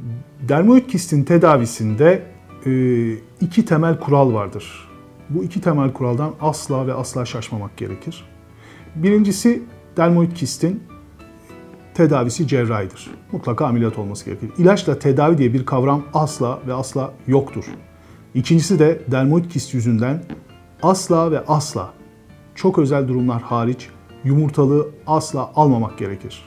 Dermoid kistin tedavisinde iki temel kural vardır. Bu iki temel kuraldan asla ve asla şaşmamak gerekir. Birincisi, dermoid kistin tedavisi cerrahidir. Mutlaka ameliyat olması gerekir. İlaçla tedavi diye bir kavram asla ve asla yoktur. İkincisi de dermoid kist yüzünden asla ve asla, çok özel durumlar hariç, yumurtalığı asla almamak gerekir.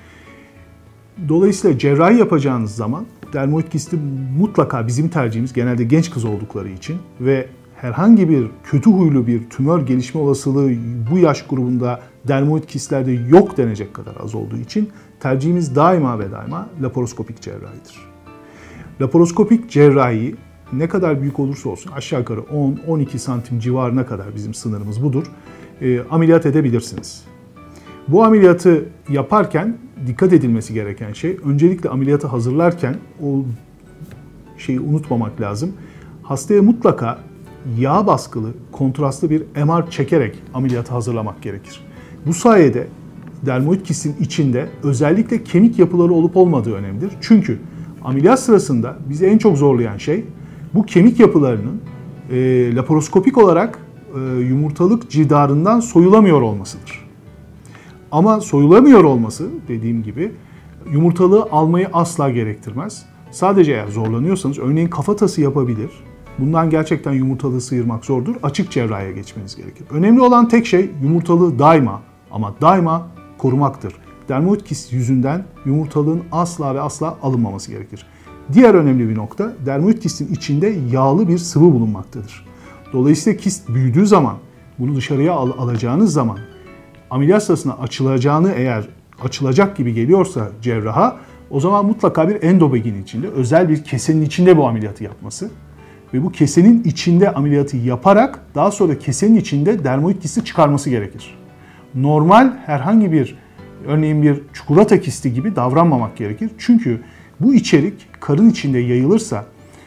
Dolayısıyla cerrahi yapacağınız zaman dermoid kisti mutlaka, bizim tercihimiz genelde genç kız oldukları için ve herhangi bir kötü huylu bir tümör gelişme olasılığı bu yaş grubunda dermoid kistlerde yok denecek kadar az olduğu için tercihimiz daima ve daima laparoskopik cerrahidir. Laparoskopik cerrahi ne kadar büyük olursa olsun, aşağı yukarı 10-12 santim civarına kadar bizim sınırımız budur, ameliyat edebilirsiniz. Bu ameliyatı yaparken dikkat edilmesi gereken şey, öncelikle ameliyatı hazırlarken o şeyi unutmamak lazım. Hastaya mutlaka yağ baskılı, kontrastlı bir MR çekerek ameliyatı hazırlamak gerekir. Bu sayede dermoid kistin içinde özellikle kemik yapıları olup olmadığı önemlidir. Çünkü ameliyat sırasında bizi en çok zorlayan şey bu kemik yapılarının laparoskopik olarak yumurtalık cidarından soyulamıyor olmasıdır. Ama soyulamıyor olması, dediğim gibi, yumurtalığı almayı asla gerektirmez. Sadece eğer zorlanıyorsanız, örneğin kafatası yapabilir. Bundan gerçekten yumurtalığı sıyırmak zordur. Açık cerrahiye geçmeniz gerekir. Önemli olan tek şey yumurtalığı daima ama daima korumaktır. Dermoid kist yüzünden yumurtalığın asla ve asla alınmaması gerekir. Diğer önemli bir nokta, dermoid kistin içinde yağlı bir sıvı bulunmaktadır. Dolayısıyla kist büyüdüğü zaman, bunu dışarıya alacağınız zaman, ameliyat sırasında eğer açılacak gibi geliyorsa cerraha, o zaman mutlaka bir endobegin içinde, özel bir kesenin içinde bu ameliyatı yapması ve bu kesenin içinde ameliyatı yaparak daha sonra kesenin içinde dermoid kisti çıkarması gerekir. Normal herhangi bir, örneğin bir çikolata kisti gibi davranmamak gerekir. Çünkü bu içerik karın içinde yayılırsa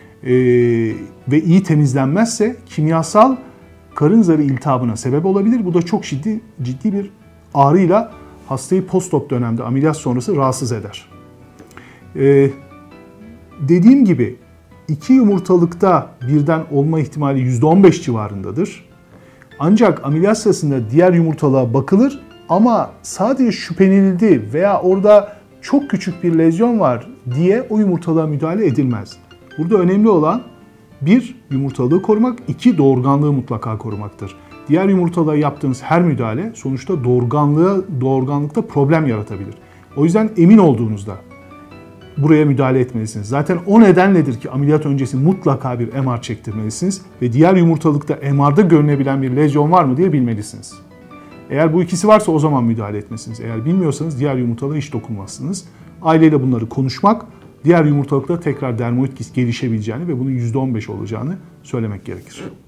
ve iyi temizlenmezse kimyasal karın zarı iltihabına sebep olabilir. Bu da çok ciddi bir ağrıyla hastayı post-op dönemde ameliyat sonrası rahatsız eder. Dediğim gibi 2 yumurtalıkta birden olma ihtimali %15 civarındadır. Ancak ameliyat sırasında diğer yumurtalığa bakılır ama sadece şüphelenildi veya orada çok küçük bir lezyon var diye o yumurtalığa müdahale edilmez. Burada önemli olan 1. Yumurtalığı korumak, 2. Doğurganlığı mutlaka korumaktır. Diğer yumurtalığa yaptığınız her müdahale sonuçta doğurganlıkta problem yaratabilir. O yüzden emin olduğunuzda buraya müdahale etmelisiniz. Zaten o nedenledir ki ameliyat öncesi mutlaka bir MR çektirmelisiniz ve diğer yumurtalıkta MR'da görünebilen bir lezyon var mı diye bilmelisiniz. Eğer bu ikisi varsa o zaman müdahale etmelisiniz. Eğer bilmiyorsanız diğer yumurtalığa hiç dokunmazsınız. Aileyle bunları konuşmak, diğer yumurtalıkta tekrar dermoid kist gelişebileceğini ve bunun %15 olacağını söylemek gerekir.